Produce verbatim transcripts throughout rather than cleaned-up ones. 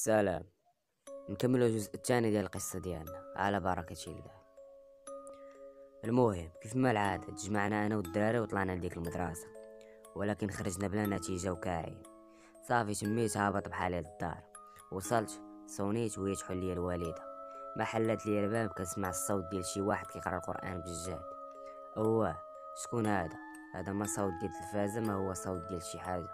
السلام. نكمل الجزء الثاني ديال القصه ديالنا على بركه الله. المهم كيف ما العاده تجمعنا انا والدراري وطلعنا لديك المدرسه، ولكن خرجنا بلا نتيجه وكاعين. صافي تميت هابط بحالي للدار. وصلت صونيت وهي تحل لي الوالده، ما حلت لي الباب كنسمع الصوت ديال شي واحد كيقرا القران بالجهد. اوه شكون هذا؟ هذا ما صوت ديال التلفازه، ما هو صوت ديال شي حاجه.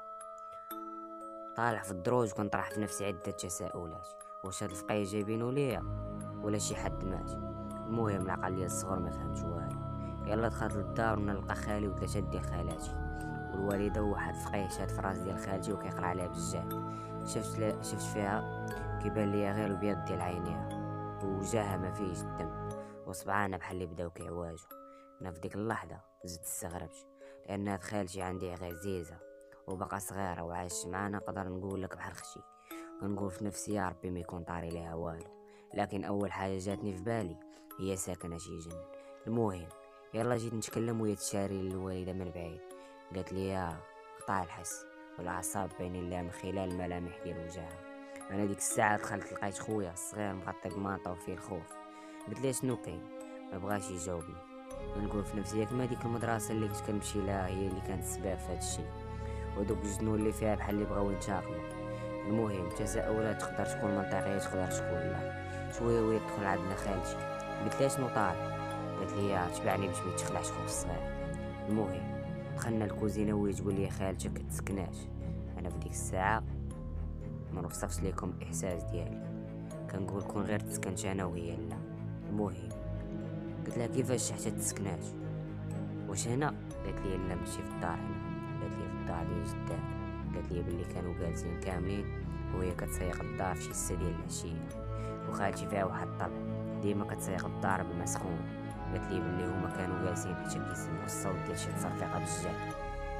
طالع في الدروج وكنطرح في نفسي عده تساؤلات، واش هاد الفقيه جايبينو ليا ولا شي حد مات؟ المهم العقل ديال الصغر ما فهمش والو. يلا دخلت للدار ونلقى خالي وثلاثه ديال خالاتي والوالده وواحد فقيه شاد في راس ديال خالتي وكيقرا عليها بالجهد. شفت ل... شفت فيها كيبان ليا غير البيض ديال عينيها ووجهها ما فيهش الدم، وصبعانا بحال اللي بداو كيعواجو. انا في ديك اللحظه زدت استغربت، لان هاد خالتي عندي عزيزه وبقى صغيره وعايش معانا، نقدر نقول لك بحال اختي. كنقول في نفسي يا ربي ما يكون طاري ليها والو. لكن اول حاجه جاتني في بالي هي ساكنه شي جن. المهم يلا جيت نتكلم وهي تشاري للوالده من بعيد. قالت لي يا قطع الحس والاعصاب باينين لها من خلال الملامح ديال وجهها. انا ديك الساعه دخلت لقيت خويا الصغير مغطي بمانطا وفيه الخوف. قلت ليه شنو كاين؟ ما بغاش يجاوبني. نقول في نفسي ياك ما ديك المدرسه اللي كنت كنمشي لها هي اللي كانت السبب في هذا الشيء، ودوك الجنون اللي فيها بحال اللي بغاو ينتقموا. المهم تساؤلات تقدر تكون منطقيه تقدر تكون لا. شويه وهي تدخل عندنا خالتي، قلت لها شنو طالع؟ قالت لي يا تبعني باش ما يتخلعش خوك الصغير. المهم دخلنا الكوزينه وهي تقول لي خالتك كتسكناش. انا في ديك الساعه ما نوصفش لكم الاحساس ديالي، كنقول كون غير تسكنت انا وهي لا. المهم قلت لها كيفاش حتى تسكناش؟ واش هنا؟ قالت لي لا ماشي في الدار هنا، قالت لي في الدار ديال جداك. قالت لي بلي كانوا جالسين كاملين وهي كتسيق الدار في شي ستة ديال العشيه، وخالتي فيها واحد الطبع ديما كتسيق الدار بالماء سخون. قالت لي بلي هما كانوا جالسين حتى كيسمعوا الصوت ديال شي تصرفيقه بالجهد،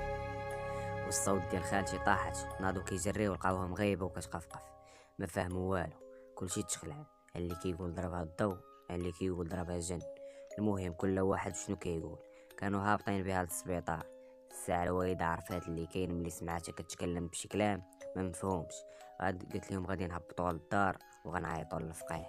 والصوت ديال خالتي طاحت. ناضو كيجريو لقاوها مغيبه وكتقفقف، ما فهموا والو، كلشي تخلع. اللي كيقول ضربها الضو، اللي كيقول ضربها الجن. المهم كل واحد شنو كيقول. كانوا هابطين بها للسبيطار. الساعه الوالده عرفات اللي كاين ملي سمعتها كتكلم بشي كلام ما مفهومش. غاد قلت لهم غادي نهبطوا للدار وغنعيطوا للفقيه.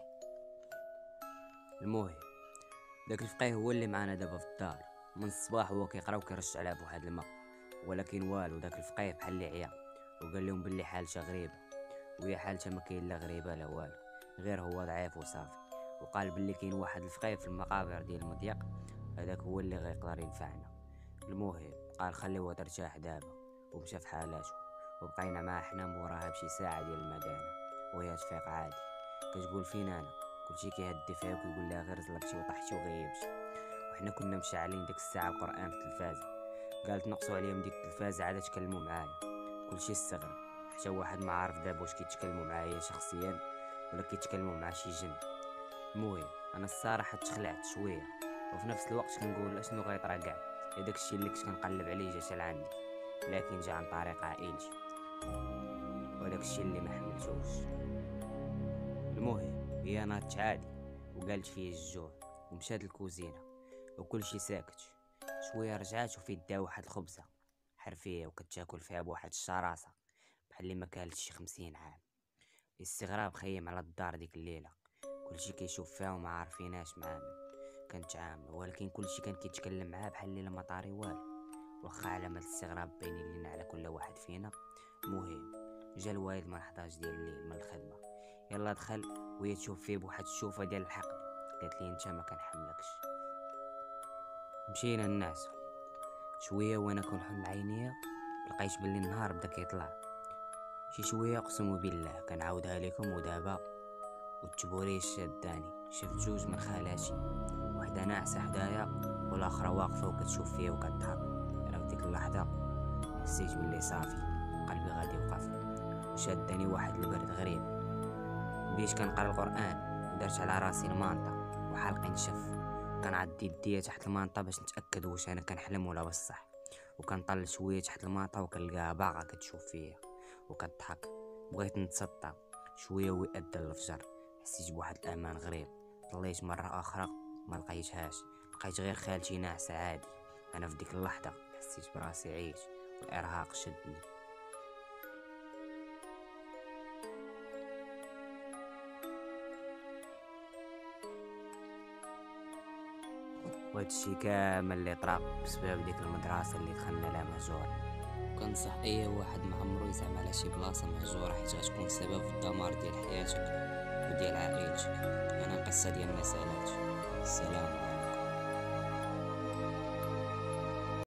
المهم داك الفقيه هو اللي معانا دابا في الدار من الصباح، هو كيقرا وكيرش على بواحد الماء، ولكن والو. داك الفقيه بحال اللي عيا وقال لهم بلي حالته غريبه، وهي حالته ما كاين لا غريبه لا والو، غير هو ضعيف وصافي. وقال بلي كاين واحد الفقيه في المقابر ديال المضيق، هذاك هو اللي غيقدر ينفعنا. المهم قال خليوها ترتاح دابا، ومشى في حالاته. وبقينا معاه حنا موراها بشي ساعه ديال المدانه وهي تفيق عادي. كتقول فين انا؟ كلشي كيهدي فيها وكيقول لها غير زلقتي وطحتي وغيبتي. وحنا كنا مشعلين ديك الساعه القران في التلفازه. قالت نقصوا عليهم ديك التلفازه عاد تكلموا معايا. كلشي استغرب، حتى واحد ما عارف دابا واش كيتكلموا معايا شخصيا ولا كيتكلموا مع شي جن. المهم انا الصراحه تخلعت شويه، وفي نفس الوقت كنقول اشنو غيطرا كاع. داك الشيء اللي كنت كنقلب عليه جا لعندي، لكن جا عن طريق عائلتي، وداك الشيء اللي ما حملتوش. المهم هي ناضت عادي وقالت فيه الجوع ومشات الكوزينه وكل شيء ساكت. شويه رجعات وفي يدها واحد الخبزه حرفيه وكتاكل فيها بواحد الشراسه بحال اللي ما كالتش شي خمسين عام. الاستغراب خيم على الدار ديك الليله، كلشي كيشوف فيها وما عارفيناش معامل كنتعاملوا، ولكن كلشي كان كيتكلم معاه بحال اللي ما طاري والو، واخا علامات الاستغراب باينين لينا على كل واحد فينا. المهم جا الوالد ما حضاش ديال الليل من الخدمه، يلا دخل وهي تشوف فيه بواحد الشوفه ديال الحقد. قالت لي انت ما كنحملكش. مشينا الناس شويه وانا كنحل عينيا، لقيت بلي النهار بدا كيطلع شي شويه. اقسم بالله كنعاودها لكم ودابا والتبوري شاداني. شفت جوج من خالاتي، وحده ناعسه حدايا والاخرى واقفه وكتشوف فيا وكتضحك. انا في ديك اللحظه حسيت باللي صافي قلبي غادي يوقف، وشادني واحد البرد غريب. بديت كنقرا القران ودرت على راسي المانطه وحلقي نشف. كنعدي يديا تحت المانطه باش نتاكد واش انا كنحلم ولا بصح، وكنطل شويه تحت المانطه وكنلقاها باقا كتشوف فيا وكتضحك. بغيت نتسطى شويه ويأذن الفجر، حسيت بواحد الامان غريب. طليت مره اخرى ما لقيتهاش، لقيت غير خالتي ناعسه عادي. انا في ديك اللحظه حسيت براسي عييت والارهاق شدني. وهادشي كامل اللي طرا بسبب ديك المدرسة اللي دخلنا لها مهجورة. كنصح اي واحد ما عمرو يزعم على شي بلاصه مهجوره، حيت غتكون سبب في الدمار ديال حياتك وديال عائلتك. انا القصه ديالنا سالات. السلام عليكم.